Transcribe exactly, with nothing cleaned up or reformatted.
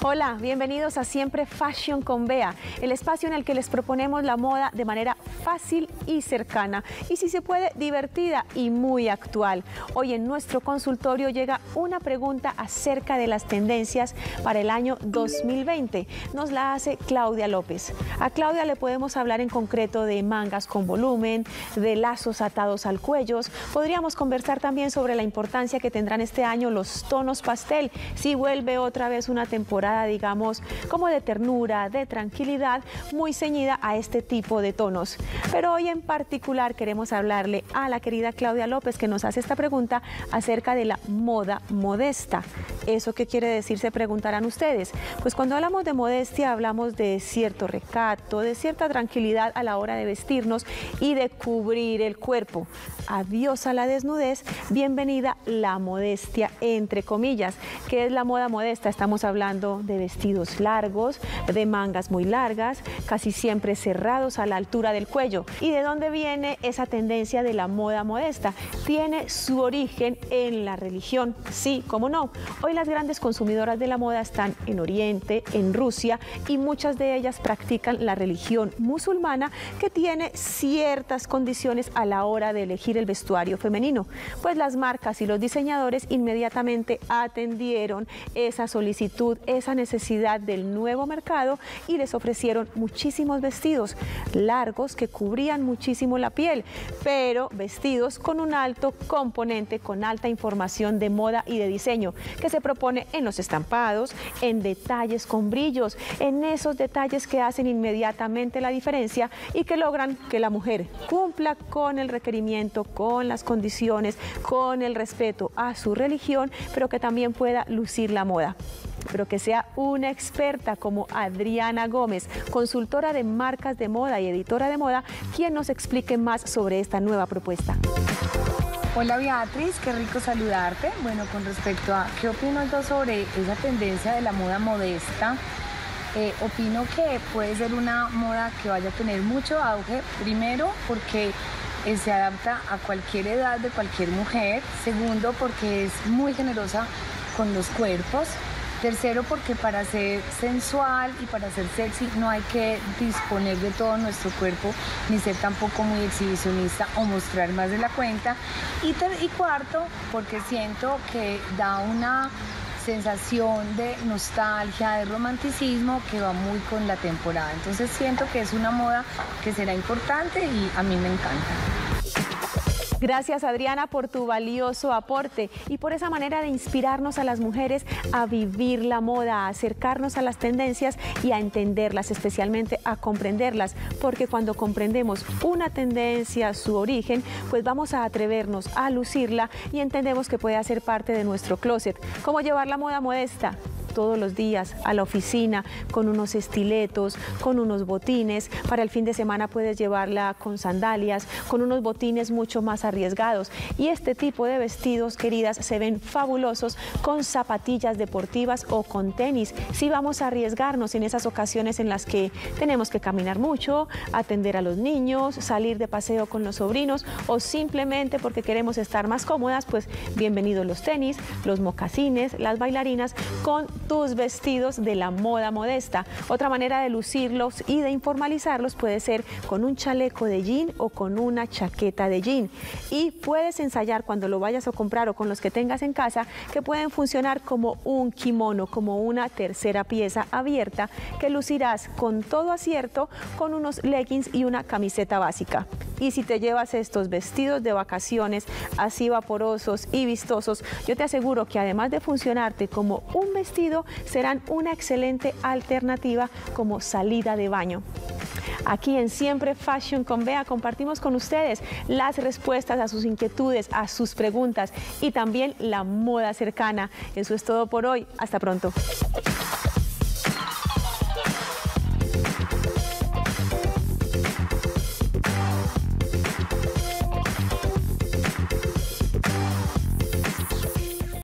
Hola, bienvenidos a Siempre Fashion con Bea, el espacio en el que les proponemos la moda de manera fácil y cercana, y si se puede, divertida y muy actual. Hoy en nuestro consultorio llega una pregunta acerca de las tendencias para el año dos mil veinte. Nos la hace Claudia López. A Claudia le podemos hablar en concreto de mangas con volumen, de lazos atados al cuello. Podríamos conversar también sobre la importancia que tendrán este año los tonos pastel, si vuelve otra vez una temporada, digamos, como de ternura, de tranquilidad, muy ceñida a este tipo de tonos. Pero hoy en particular queremos hablarle a la querida Claudia López, que nos hace esta pregunta acerca de la moda modesta. ¿Eso qué quiere decir? Se preguntarán ustedes. Pues cuando hablamos de modestia hablamos de cierto recato, de cierta tranquilidad a la hora de vestirnos y de cubrir el cuerpo. Adiós a la desnudez, bienvenida la modestia, entre comillas. ¿Qué es la moda modesta? Estamos hablando de vestidos largos, de mangas muy largas, casi siempre cerrados a la altura del cuello. ¿Y de dónde viene esa tendencia de la moda modesta? Tiene su origen en la religión, sí, cómo no. Hoy las grandes consumidoras de la moda están en Oriente, en Rusia, y muchas de ellas practican la religión musulmana, que tiene ciertas condiciones a la hora de elegir el vestuario femenino. Pues las marcas y los diseñadores inmediatamente atendieron esa solicitud, esa necesidad del nuevo mercado, y les ofrecieron muchísimos vestidos largos que cubrían muchísimo la piel, pero vestidos con un alto componente, con alta información de moda y de diseño, que se propone en los estampados, en detalles con brillos, en esos detalles que hacen inmediatamente la diferencia y que logran que la mujer cumpla con el requerimiento, con las condiciones, con el respeto a su religión, pero que también pueda lucir la moda. Pero que sea una experta como Adriana Gómez, consultora de marcas de moda y editora de moda, quien nos explique más sobre esta nueva propuesta. Hola Beatriz, qué rico saludarte. Bueno, con respecto a qué opino yo sobre esa tendencia de la moda modesta, eh, opino que puede ser una moda que vaya a tener mucho auge, primero porque eh, se adapta a cualquier edad de cualquier mujer, segundo porque es muy generosa con los cuerpos, tercero porque para ser sensual y para ser sexy no hay que disponer de todo nuestro cuerpo, ni ser tampoco muy exhibicionista o mostrar más de la cuenta, y, ter y cuarto porque siento que da una sensación de nostalgia, de romanticismo que va muy con la temporada. Entonces siento que es una moda que será importante y a mí me encanta. Gracias, Adriana, por tu valioso aporte y por esa manera de inspirarnos a las mujeres a vivir la moda, a acercarnos a las tendencias y a entenderlas, especialmente a comprenderlas, porque cuando comprendemos una tendencia, su origen, pues vamos a atrevernos a lucirla y entendemos que puede hacer parte de nuestro closet. ¿Cómo llevar la moda modesta? Todos los días a la oficina con unos estiletos, con unos botines. Para el fin de semana puedes llevarla con sandalias, con unos botines mucho más arriesgados. Y este tipo de vestidos, queridas, se ven fabulosos con zapatillas deportivas o con tenis. Si vamos a arriesgarnos en esas ocasiones en las que tenemos que caminar mucho, atender a los niños, salir de paseo con los sobrinos o simplemente porque queremos estar más cómodas, pues bienvenidos los tenis, los mocasines, las bailarinas con tus vestidos de la moda modesta. Otra manera de lucirlos y de informalizarlos puede ser con un chaleco de jean o con una chaqueta de jean. Y puedes ensayar cuando lo vayas a comprar o con los que tengas en casa, que pueden funcionar como un kimono, como una tercera pieza abierta que lucirás con todo acierto con unos leggings y una camiseta básica. Y si te llevas estos vestidos de vacaciones así vaporosos y vistosos, yo te aseguro que además de funcionarte como un vestido, serán una excelente alternativa como salida de baño. Aquí en Siempre Fashion con Bea compartimos con ustedes las respuestas a sus inquietudes, a sus preguntas y también la moda cercana. Eso es todo por hoy. Hasta pronto.